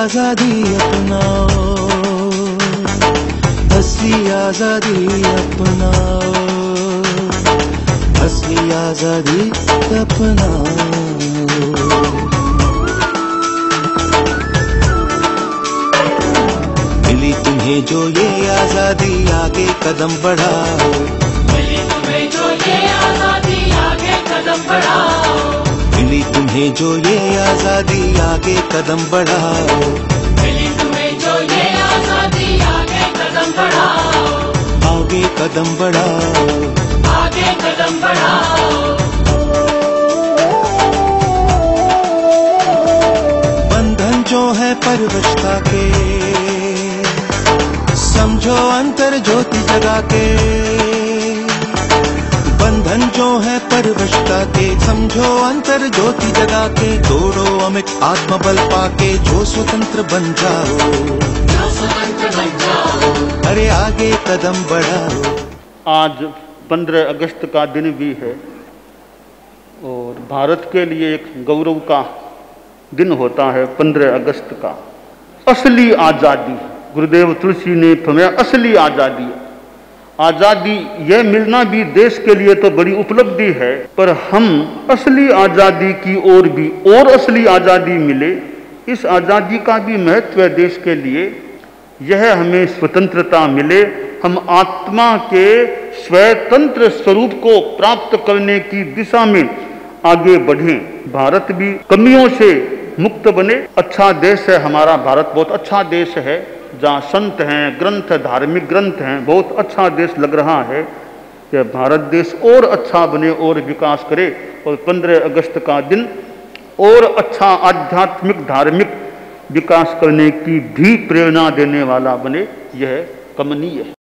आजादी अपनाओ, असली आजादी अपनाओ, असली आजादी अपनाओ। मिली तुम्हें जो ये आजादी, आगे कदम बढ़ाओ। मिली तुम्हें जो ये आजादी, आगे कदम बढ़ाओ। मिली तुम्हें जो ये आजादी, आगे कदम बढ़ाओ। मिली तुम्हें जो ये आजादी, आगे कदम बढ़ाओ। आगे कदम बढ़ाओ, आगे कदम बढ़ाओ। बंधन जो है परवशता के, समझो अंतर ज्योति जगा के। बंधन जो है परवशता के, समझो अंतर ज्योति जगा के। तोड़ो अमिट आत्मबल पाके, जो स्वतंत्र बन जाओ, जो स्वतंत्र बन जाओ। अरे आगे कदम बढ़ाओ। आज 15 अगस्त का दिन भी है और भारत के लिए एक गौरव का दिन होता है 15 अगस्त का। असली आज़ादी, गुरुदेव तुलसी ने फरमाया असली आज़ादी। आज़ादी यह मिलना भी देश के लिए तो बड़ी उपलब्धि है, पर हम असली आज़ादी की ओर भी और असली आज़ादी मिले, इस आज़ादी का भी महत्व है देश के लिए। यह हमें स्वतंत्रता मिले, हम आत्मा के स्वतंत्र स्वरूप को प्राप्त करने की दिशा में आगे बढ़ें। भारत भी कमियों से मुक्त बने। अच्छा देश है हमारा भारत, बहुत अच्छा देश है, जहाँ संत हैं, ग्रंथ, धार्मिक ग्रंथ हैं, बहुत अच्छा देश लग रहा है कि भारत देश और अच्छा बने और विकास करे। और 15 अगस्त का दिन और अच्छा आध्यात्मिक धार्मिक विकास करने की भी प्रेरणा देने वाला बने, यह कमनीय है।